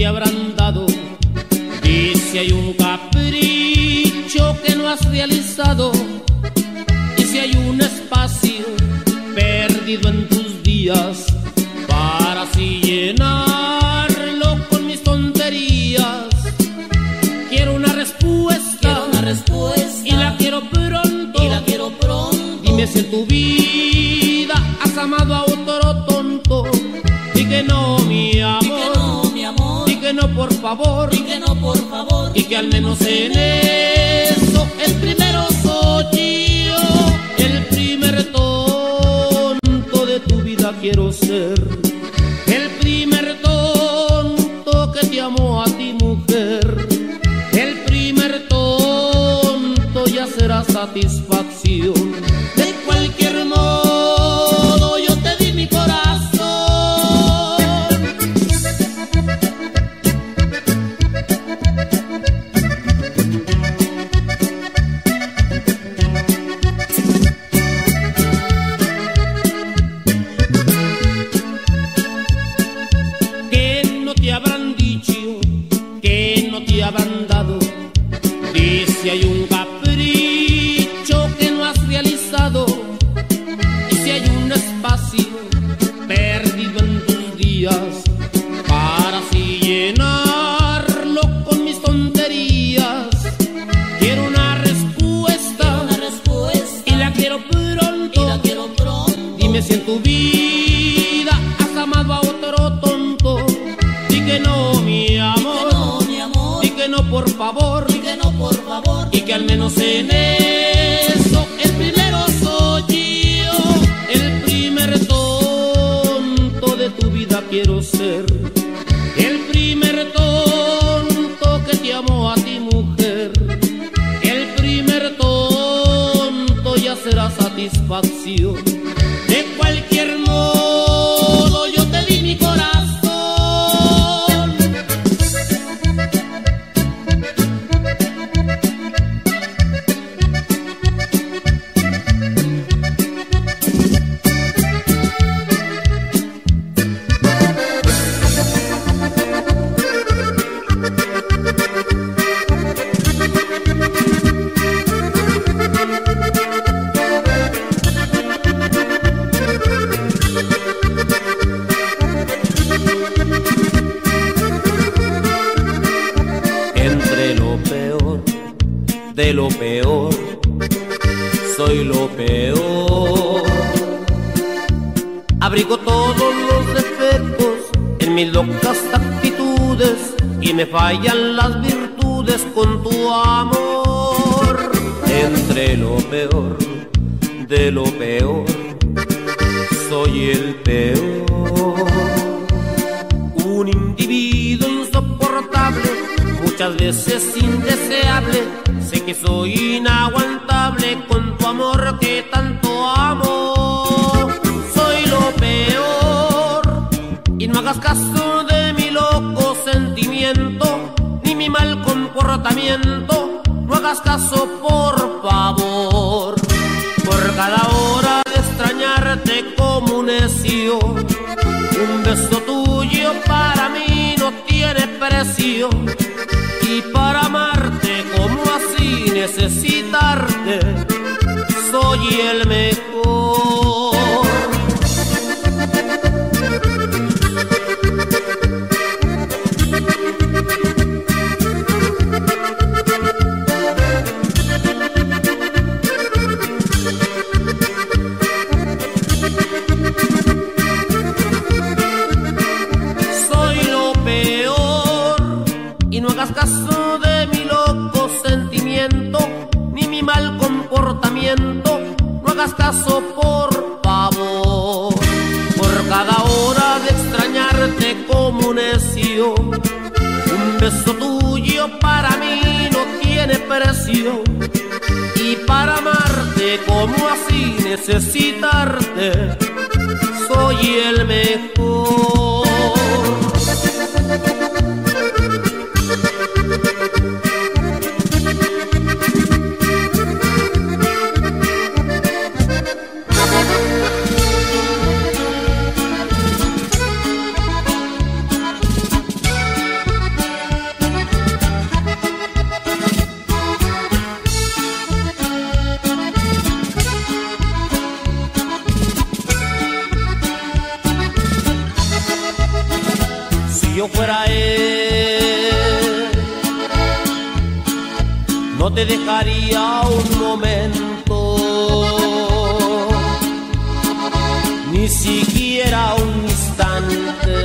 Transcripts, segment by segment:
te habrán dado? Dice hay un capricho que no has realizado, y si hay un espacio perdido en tus días para así llenarlo con mis tonterías. Quiero una respuesta, y la quiero pronto, Dime si en tu vida has amado a otro tonto. Di que no, mi amor, di que no, por favor, y que al menos en eso el primero soy yo. El primer tonto de tu vida quiero ser, el primer tonto que te amó a ti, mujer. El primer tonto ya será satisfacción. De cualquier modo yo te di mi corazón. ¿Qué no te habrán dicho? ¿Qué no te habrán dado? Dice hay un capricho que no has realizado, y si hay un espacio perdido en tus días para así llenarlo con mis tonterías. Quiero una respuesta, y la quiero pronto, Dime si en tu vida has amado a otro tonto. Di que no, mi amor, di que no, por favor, y que al menos en eso el primero soy yo. El primer tonto de tu vida quiero ser, el primer tonto que te amó a ti, mujer. El primer tonto ya será satisfacción. De cualquier modo yo te di mi corazón. Entre lo peor de lo peor, soy lo peor. Abrigo todos los defectos en mis locas actitudes, y me fallan las virtudes con tu amor. Entre lo peor de lo peor, soy el peor. Un individuo insoportable, muchas veces indeseable. Sé que soy inaguantable con tu amor que tanto amo. Soy lo peor, y no hagas caso de mi loco sentimiento ni mi mal comportamiento. No hagas caso, por favor. Por cada hora de extrañarte como un necio, un beso tuyo para mí no tiene precio. Y para amarte como así necesitarte, soy el mejor. Soy lo peor, y no hagas caso de mi loco sentimiento ni mi mal comportamiento. No hagas caso, por favor. Por cada hora de extrañarte como un necio, un beso tuyo para mí no tiene precio. Y para amarte como así necesitarte, soy el mejor. yo fuera él, no te dejaría un momento, ni siquiera un instante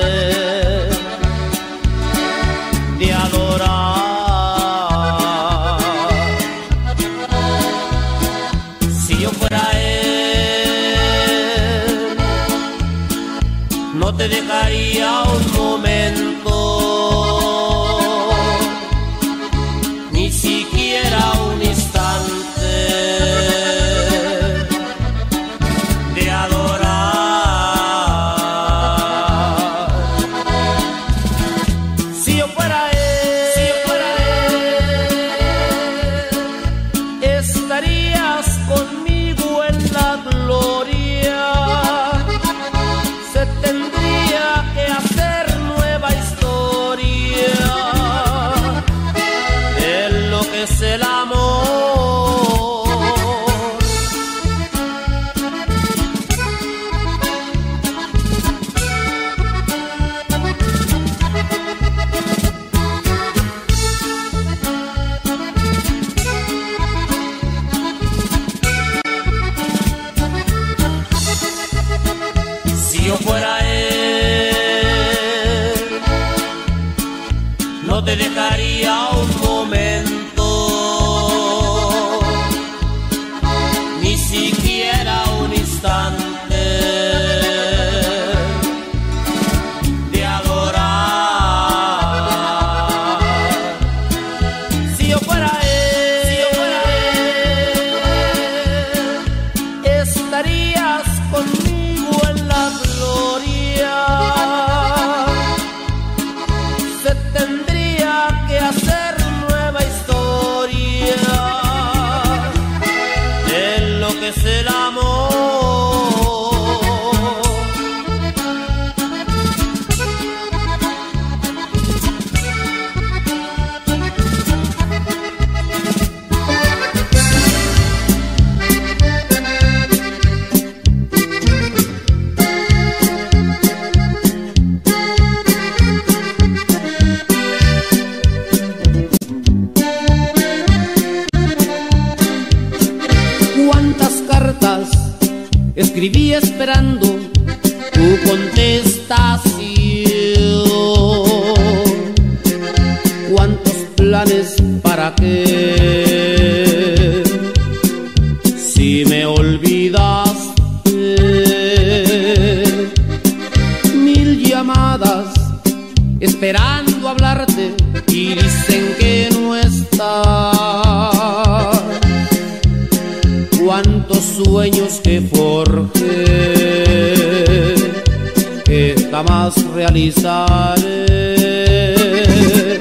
de adorar. Si yo fuera él, no te dejaría un momento, ni siquiera un instante de adorar. Si yo fuera él, estarías conmigo en la gloria. Se tendría que hacer nueva historia de lo que es el amor. Si yo fuera él, no te dejaría un momento, ni siquiera un instante de adorar. Si yo fuera él, estarías conmigo en la gloria. Se tendría que hacer nueva historia de lo que es el amor. Cuántas cartas escribí esperando tu contestación, cuántos planes para qué, si me olvidaste, mil llamadas esperando hablarte y dicen que no estás. Cuántos sueños que forjé, que jamás realizaré.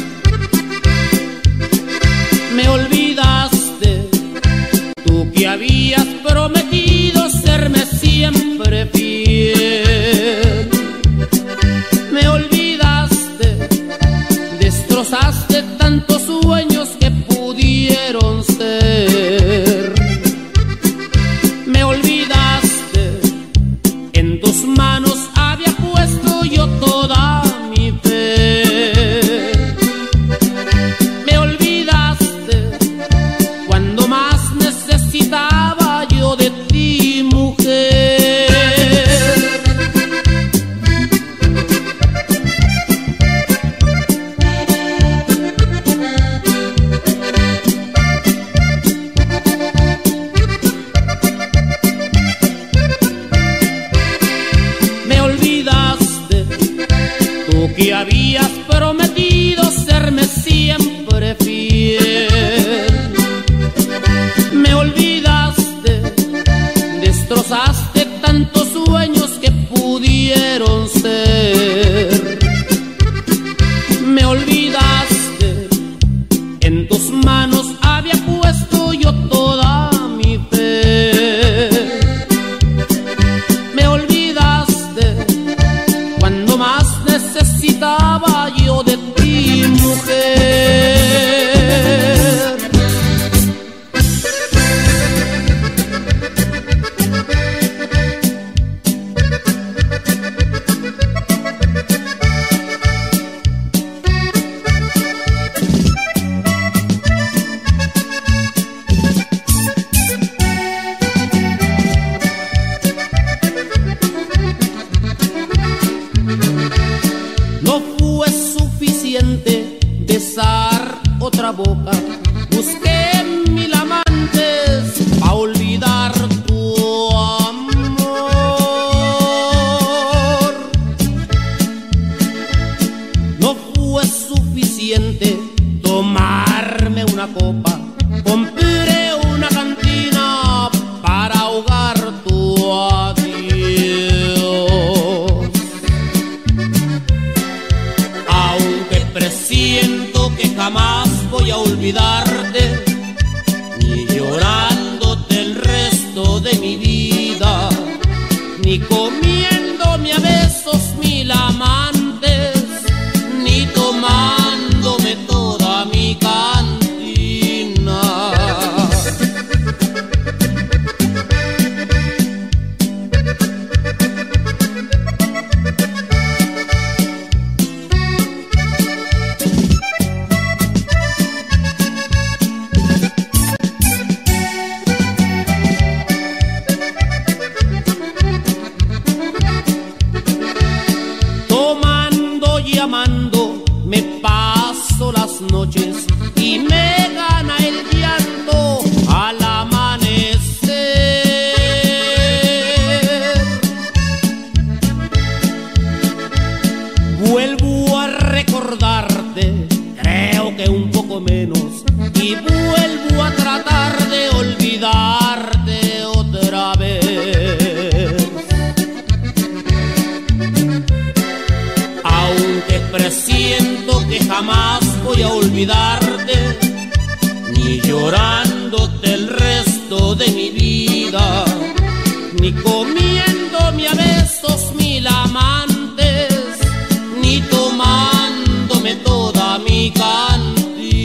Me olvidaste, tú que habías prometido serme siempre fiel. Me olvidaste, destrozaste tantos sueños que pudieron ser. Me olvidaste, en tus manos había puesto yo toda mi fe. Me olvidaste cuando más necesitaba yo de ti, mujer. Que habías prometido serme siempre fiel. Me olvidaste, destrozaste tantos sueños que pudieron ser. Me olvidaste, en tus manos había puesto yo toda mi fe. Me olvidaste cuando más necesitaba suficiente besar otra boca. Busqué mil amantes pa' olvidar tu amor. No fue suficiente tomarme una copa. Compré una cantina para ahogar tu adiós. Aunque presiento que jamás voy a olvidarte, ni llorándote el resto de mi vida, ni comiéndome a besos mil amantes, ni tomándome toda mi cantina. Amando, me paso las noches y me gana el llanto al amanecer. Vuelvo a recordarte, creo que un poco menos, y vuelvo a tratar de olvidarte otra vez. Aunque presiento que jamás voy a olvidarte, ni llorándote el resto de mi vida, ni comiéndome a besos mil amantes, ni tomándome toda mi cantina.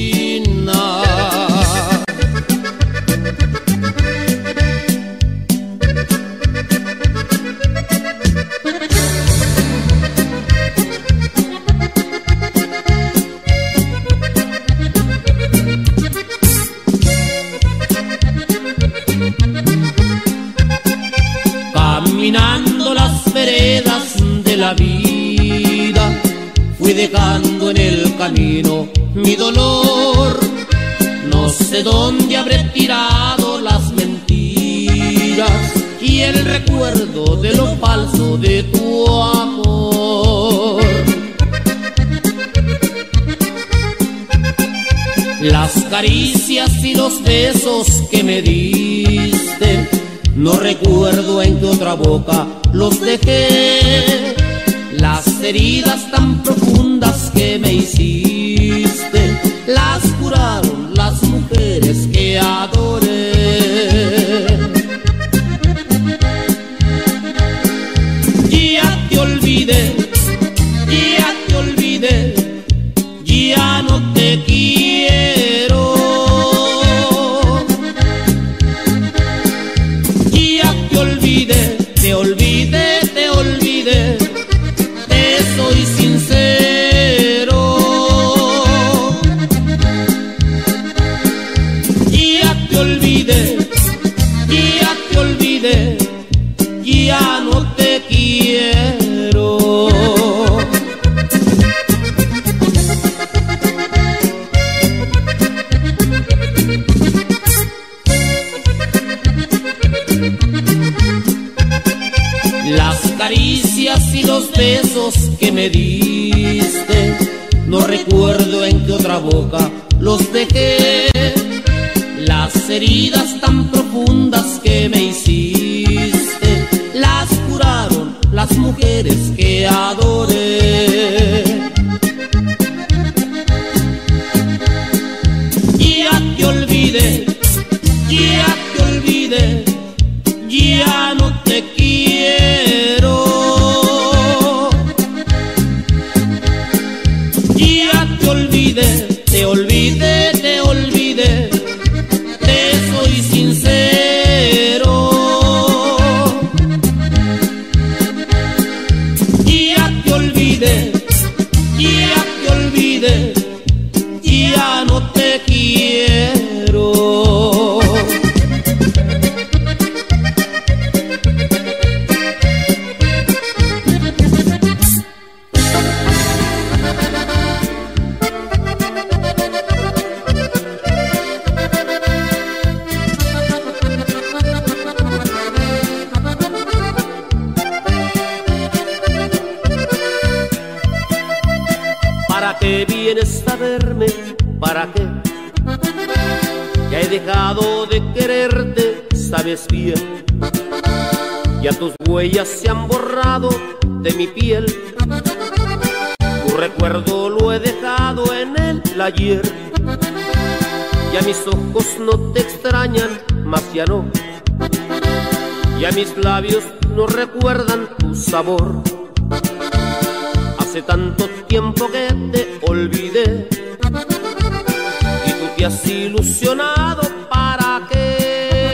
Caminando las veredas de la vida, fui dejando en el camino mi dolor. No sé dónde habré tirado las mentiras y el recuerdo de lo falso de tu amor. Las caricias y los besos que me diste, no recuerdo en qué otra boca los dejé. Las heridas tan profundas que me hiciste, las curaron las mujeres que adoré. Ya te olvidé, ya te olvidé, ya no te quiero. Te olvidé, te olvidé, te soy sincero. Ya te olvidé, ya te olvidé, ya no te quiero. Las caricias y los besos que me diste, no recuerdo en qué otra boca los dejé. Las heridas tan profundas que me hiciste, las curaron las mujeres que adoré. Ya te olvidé, ya te olvidé, ya no te quiero. Ya te olvidé, te olvidé, te olvidé, te soy sincero. Ya te olvidé, qué vienes a verme? ¿Para qué? Ya he dejado de quererte, sabes bien. Ya tus huellas se han borrado de mi piel. Tu recuerdo lo he dejado en el ayer. Ya mis ojos no te extrañan, más ya no. Ya mis labios no recuerdan tu sabor. Hace tanto tiempo que te olvidé y tú te has ilusionado, ¿para qué?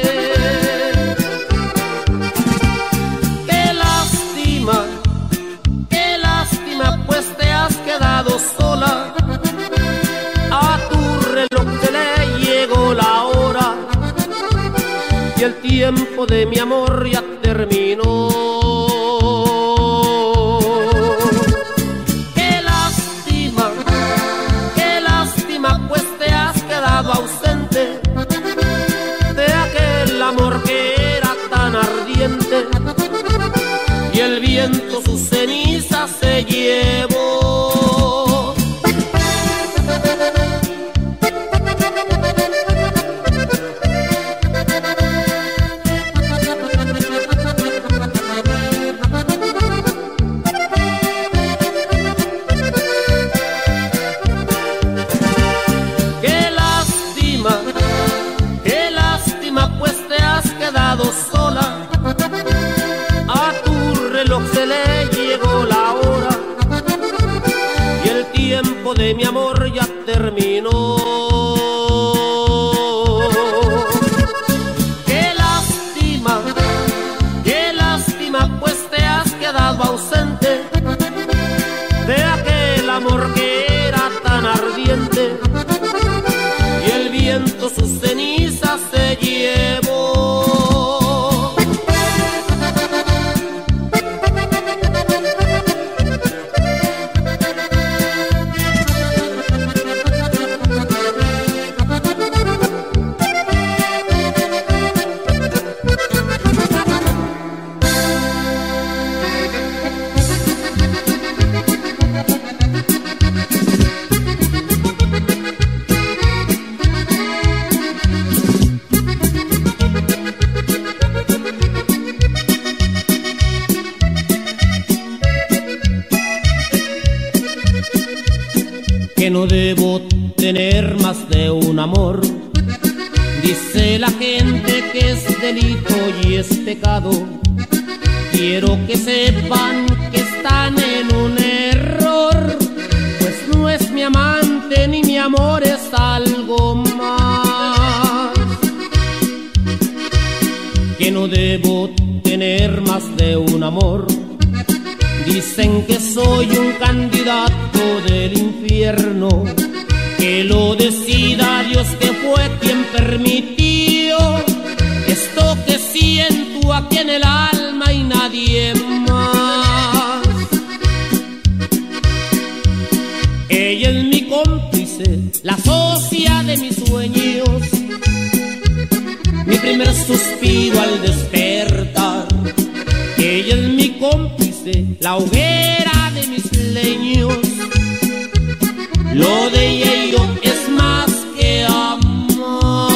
Qué lástima, pues te has quedado sola. A tu reloj se le llegó la hora y el tiempo de mi amor ya terminó. Qué lástima, pues te has quedado ausente de aquel amor que era tan ardiente, y el viento sus cenizas se llevó. Qué lástima, pues te has quedado sola. A tu reloj se le llegó la hora y el tiempo de mi amor ya terminó. Qué lástima, pues te has quedado ausente de aquel amor que era tan ardiente, y el viento sus cenizas se llevó. Que no debo tener más de un amor. Dice la gente que es delito y es pecado. Quiero que sepan que están en un error, pues no es mi amante ni mi amor, es algo más. Que no debo tener más de un amor. Dicen que soy un candidato del infierno, que lo decida Dios, que fue quien permitió esto que siento aquí en el alma y nadie más. Ella es mi cómplice, la socia de mis sueños, mi primer suspiro al despertar. Ella es mi cómplice, la hoguera de mis leños. Lo de ella y yo es más que amor.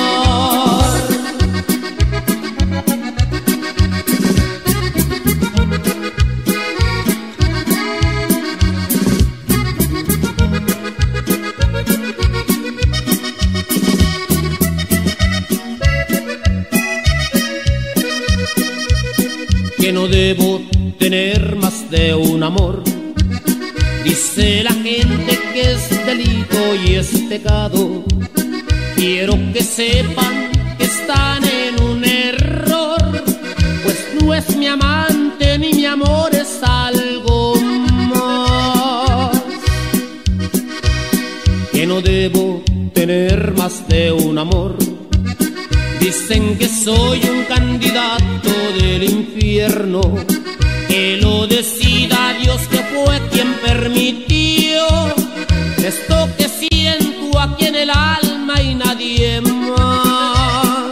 Que no debo tener más de un amor. Dice la gente que es delito y es pecado. Quiero que sepan que están en un error, pues no es mi amante ni mi amor, es algo más. Que no debo tener más de un amor. Dicen que soy un candidato del infierno, que lo decida Dios, que fue quien permitió esto que siento aquí en el alma y nadie más.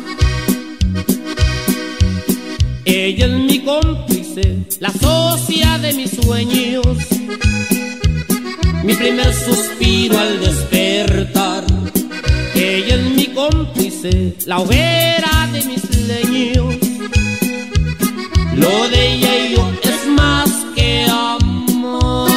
Ella es mi cómplice, la socia de mis sueños, mi primer suspiro al despertar, que ella es mi cómplice, la hoguera de mis leños. Lo de ella y yo es más que amor.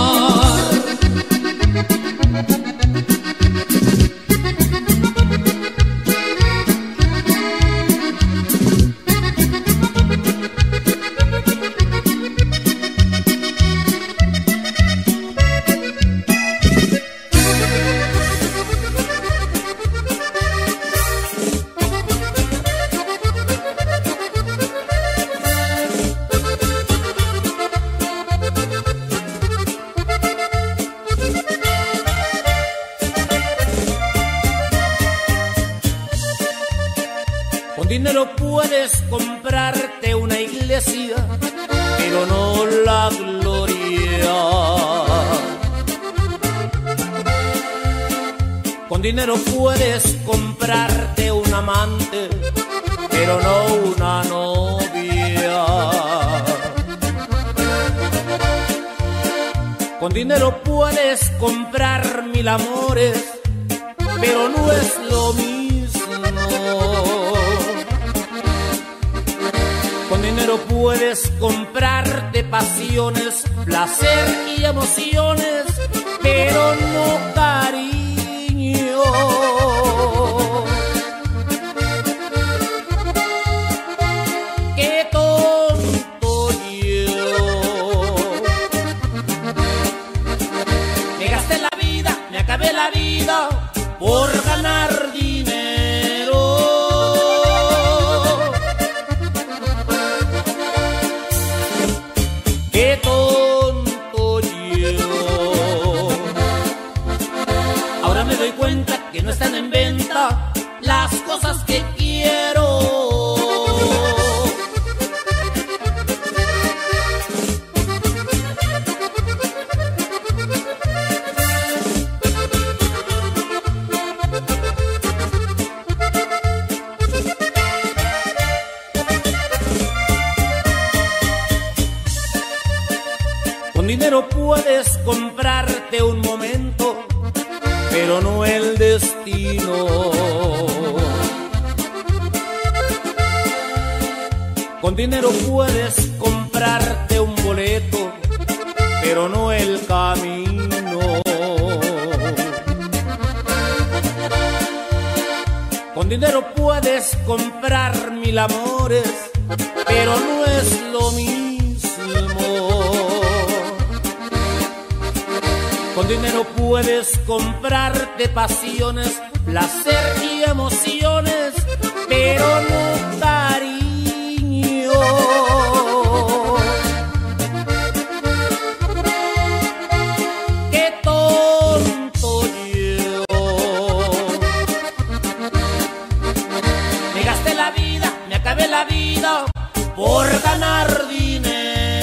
Con dinero puedes comprarte una iglesia, pero no la gloria. Con dinero puedes comprarte un amante, pero no una novia. Con dinero puedes comprar 1000 amores, pero no es lo mismo. Con dinero puedes comprarte pasiones, placer y emociones, pero no cariño. Qué tonto yo. Me gasté la vida, me acabé la vida por ganar dinero. Qué tonto yo. Ahora me doy cuenta que no están en venta las cosas que quiero. Con dinero puedes comprarte un momento, pero no el destino. Con dinero puedes comprarte un boleto, pero no el camino. Con dinero puedes comprar 1000 amores, pero no es lo mismo. Con dinero puedes comprarte pasiones, placer y emociones, pero no cariño. Qué tonto yo. Me gasté la vida, me acabé la vida por ganar dinero.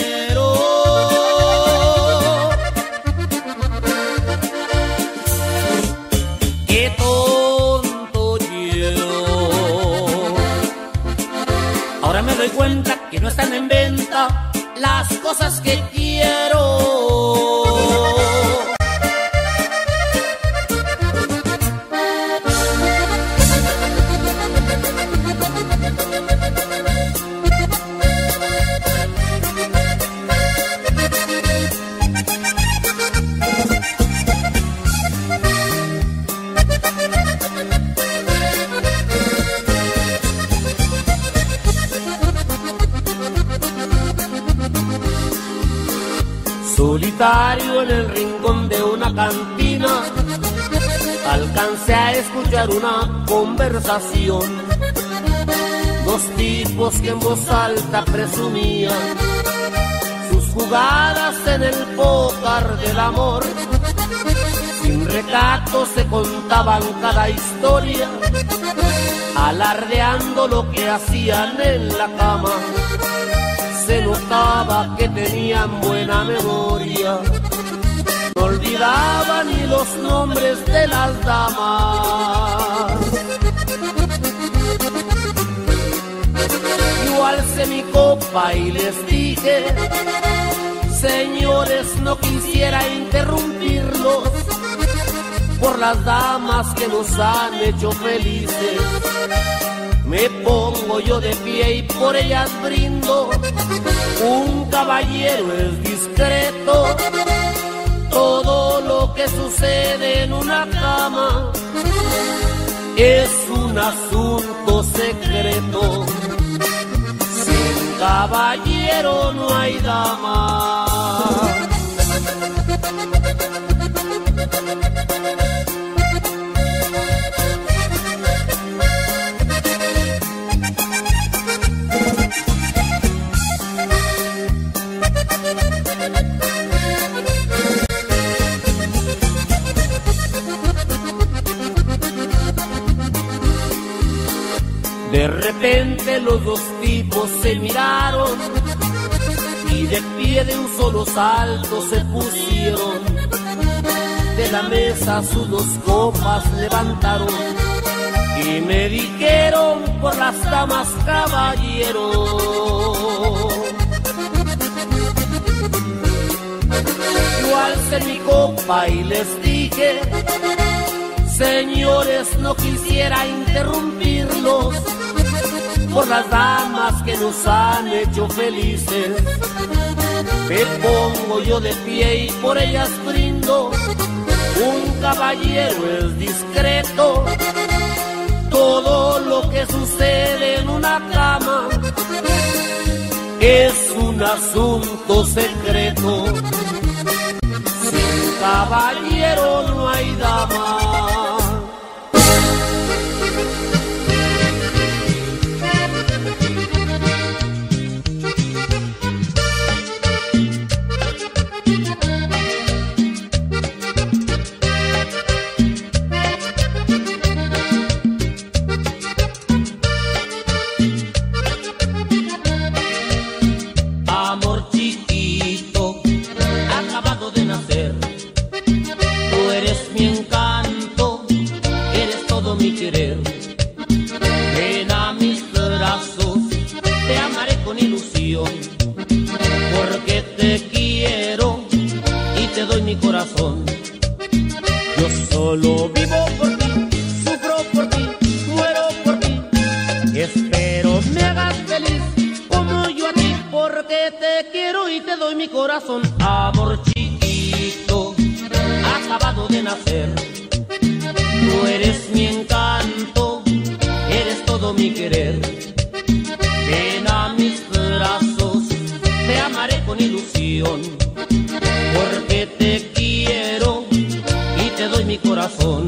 Qué tonto yo. Ahora me doy cuenta que no están en venta las cosas que quiero. Solitario en el rincón de una cantina, alcancé a escuchar una conversación. Dos tipos que en voz alta presumían sus jugadas en el póker del amor. Sin recato se contaban cada historia, alardeando lo que hacían en la cama. Se notaba que tenían buena memoria, no olvidaban ni los nombres de las damas. Yo alcé mi copa y les dije, Señores, no quisiera interrumpirlos por las damas que nos han hecho felices. Me pongo yo de pie y por ellas brindo. Un caballero es discreto. Todo lo que sucede en una cama es un asunto secreto. Sin caballero no hay dama. De repente los dos tipos se miraron y de pie de un solo salto se pusieron. De la mesa sus dos copas levantaron y me dijeron por las damas, caballero. Yo alcé mi copa y les dije: señores, no quisiera interrumpirlos por las damas que nos han hecho felices. Me pongo yo de pie y por ellas brindo. Un caballero es discreto. Todo lo que sucede en una cama es un asunto secreto. Sin caballero no hay dama. Ven a mis brazos, te amaré con ilusión, porque te quiero y te doy mi corazón. Yo solo vivo por ti, sufro por ti, muero por ti. Espero me hagas feliz como yo a ti, porque te quiero y te doy mi corazón. Amor chiquito, acabado de nacer, tú eres mi encanto, eres todo mi querer. Ven a mis brazos, te amaré con ilusión, porque te quiero y te doy mi corazón.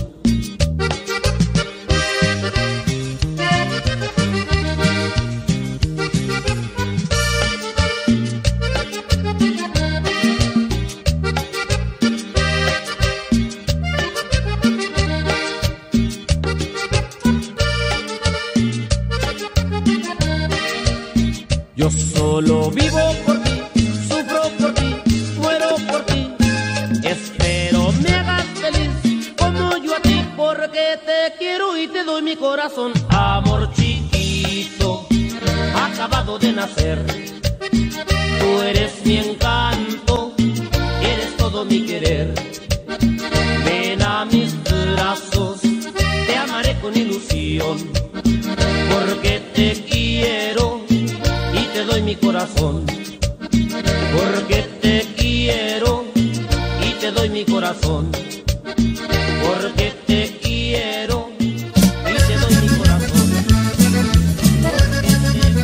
Yo solo vivo por ti, sufro por ti, muero por ti. Espero me hagas feliz como yo a ti, porque te quiero y te doy mi corazón. Amor chiquito, acabado de nacer, tú eres mi encanto, eres todo mi querer. Ven a mis brazos, te amaré con ilusión, porque te quiero y te doy mi corazón, porque te quiero y te doy mi corazón, porque te quiero y te doy mi corazón, porque te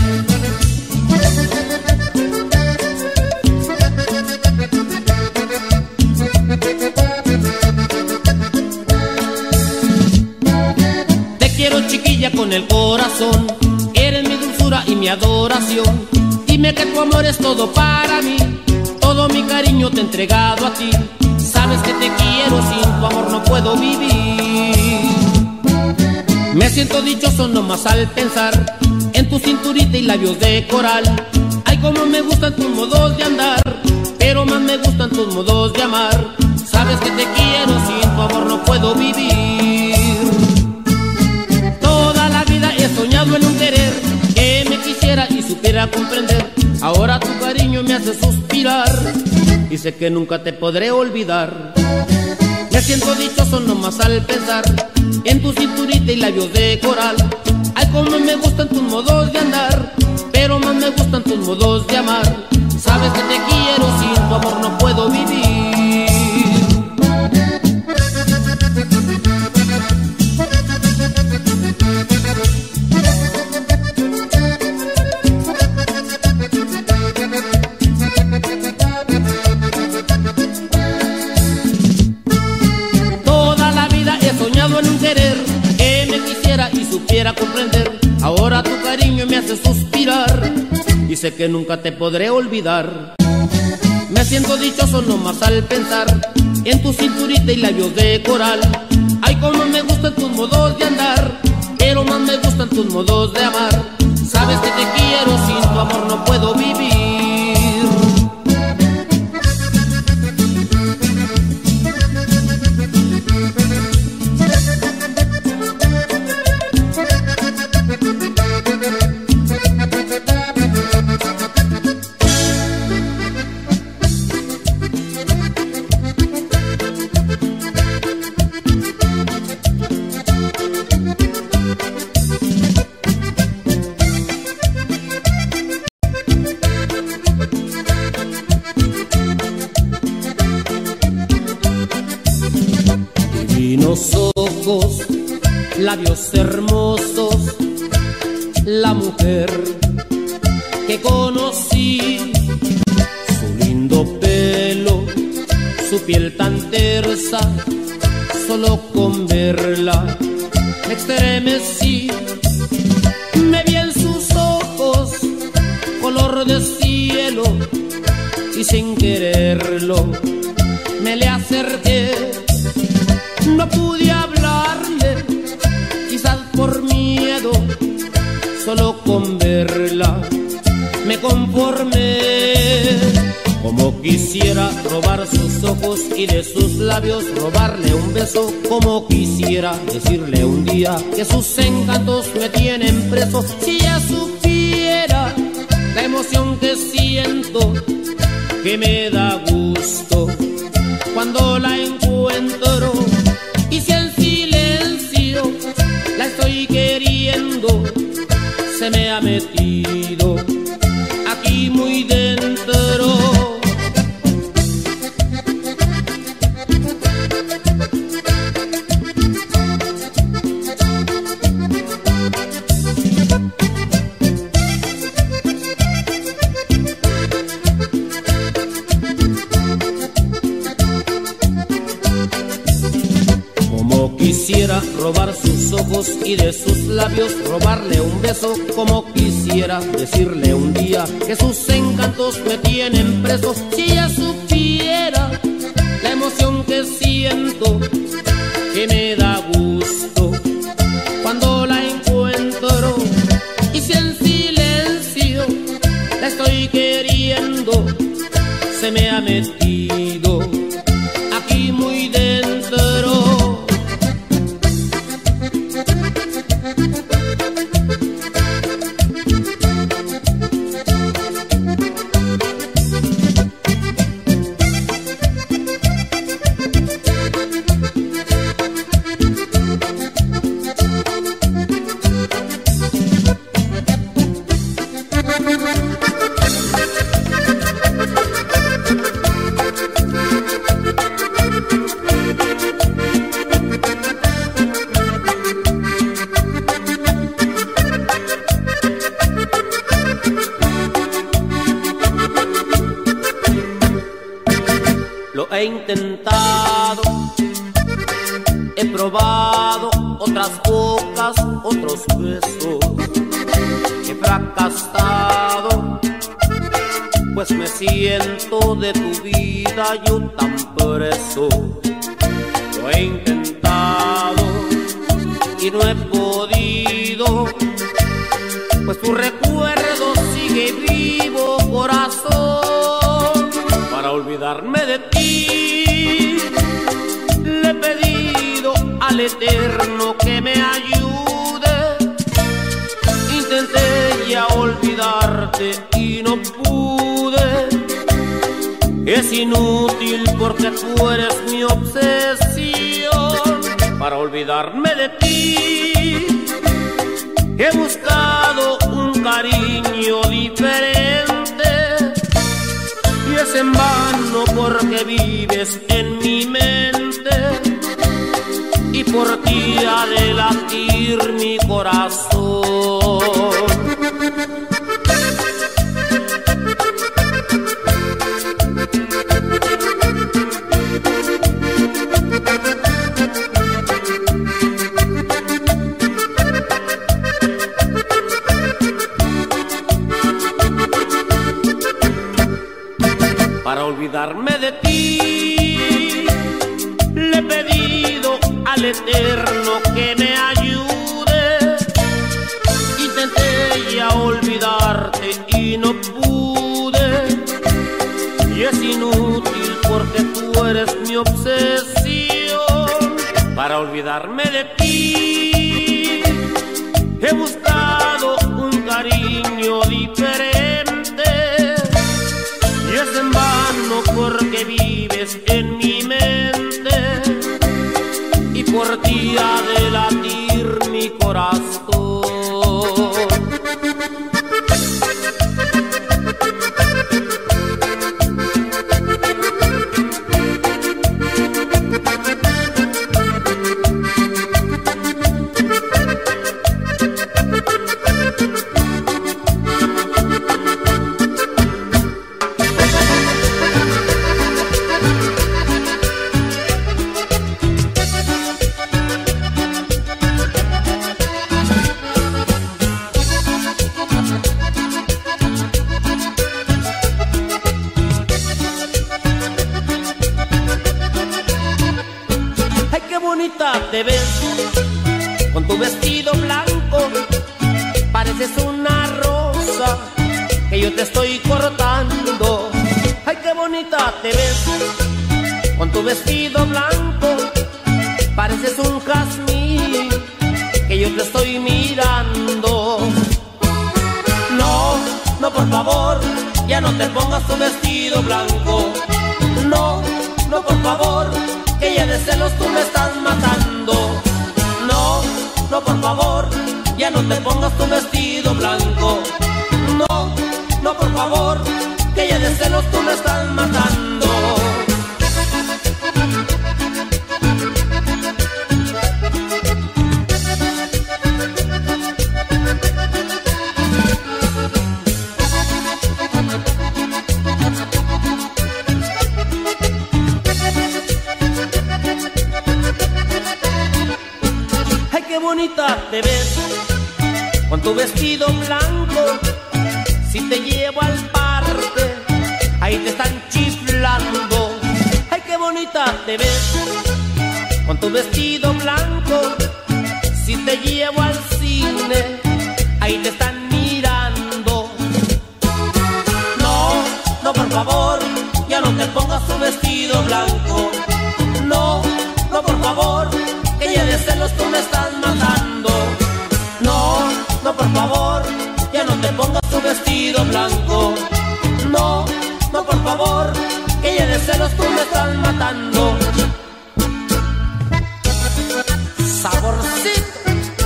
quiero. Te quiero, chiquilla, con el corazón. Eres mi dulzura y mi adoración. Dime que tu amor es todo para mí. Todo mi cariño te he entregado a ti. Sabes que te quiero, sin tu amor no puedo vivir. Me siento dichoso nomás al pensar en tu cinturita y labios de coral. Ay, como me gustan tus modos de andar, pero más me gustan tus modos de amar. Sabes que te quiero, sin tu amor no puedo vivir. Toda la vida he soñado en un querer que me quisiera y supiera supiera comprender. Ahora tu cariño me hace suspirar y sé que nunca te podré olvidar. Me siento dichoso nomás al pensar en tu cinturita y labios de coral. Ay, cómo me gustan tus modos de andar, pero más me gustan tus modos de amar. Sabes que te quiero, sin tu amor no puedo vivir. Toda la vida he soñado en un querer que me quisiera y supiera comprender. Ahora tu cariño me hace suspirar y sé que nunca te podré olvidar. Me siento dichoso nomás al pensar en tu cinturita y labios de coral. Ay, cómo me gustan tus modos de andar, pero más me gustan tus modos de amar. Sabes que te quiero, sin tu amor no puedo vivir. Divinos ojos, labios hermosos, la mujer que conocí, su lindo pelo, su piel tan tersa, solo con verla me estremecí. Me vi en sus ojos, color de cielo, y sin quererlo me le acerqué. No pude hablarle, quizás por miedo, solo con verla me conformé. Como quisiera robar sus ojos y de sus labios robarle un beso. Como quisiera decirle un día que sus encantos me tienen preso. Si ella supiera la emoción que siento, que me da gusto cuando la encuentro. Y si en silencio la estoy queriendo, se me ha metido aquí muy dentro. Quisiera robar sus ojos y de sus labios robarle un beso. Como quisiera decirle un día que sus encantos me tienen preso. Si ella supiera la emoción que siento, que me da gusto cuando la encuentro. Y si en silencio la estoy queriendo, se me ha metido aquí muy dentro. Lo he intentado, he probado otras bocas, otros besos, he fracasado, pues me siento de tu vida yo tan preso. Lo he intentado y no he podido, pues tu recuerdo sigue vivo, corazón. Para olvidarme de ti, le he pedido al Eterno que me ayude. Intenté ya olvidarte, olvidarte y no pude. Es inútil porque tú eres mi obsesión. Para olvidarme de ti he buscado un cariño diferente, y es en vano porque vives en mi mente, y por ti ha de latir mi corazón. Para olvidarme de ti le he pedido al Eterno que me ayude. Intenté ya olvidarte y no pude, y es inútil porque tú eres mi obsesión. Para olvidarme de ti he buscado un cariño diferente, y es en vano porque vives en mi mente, y por ti ha de latir mi corazón. Te ves con tu vestido blanco, pareces una rosa que yo te estoy cortando. Ay, qué bonita te ves con tu vestido blanco, pareces un jazmín que yo te estoy mirando. No, no, por favor, ya no te pongas tu vestido blanco. No, no, por favor, que ya de celos tú me estás matando. No, no, por favor, ya no te pongas tu vestido blanco. No, no, por favor, que ya de celos tú me estás matando. Bonita te ves con tu vestido blanco, si te llevo al parque, ahí te están chiflando. Ay, qué bonita te ves con tu vestido blanco, si te llevo al cine, ahí te están mirando. No, no, por favor, ya no te pongas tu vestido blanco. No, no, por favor, que ya de celos tú me estás matando. No, no, por favor, ya no te pongas tu vestido blanco. No, no, por favor, que ya de celos tú me estás matando. Saborcito.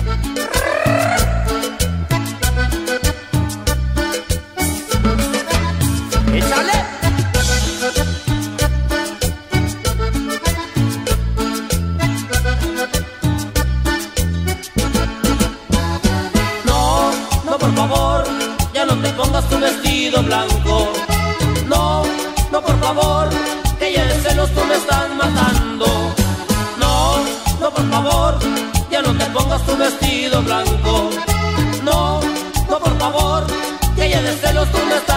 Échale. Por favor, ya no te pongas tu vestido blanco. No, no, por favor, que ya de celos tú me estás matando. No, no, por favor, ya no te pongas tu vestido blanco. No, no, por favor, que ya de celos tú me estás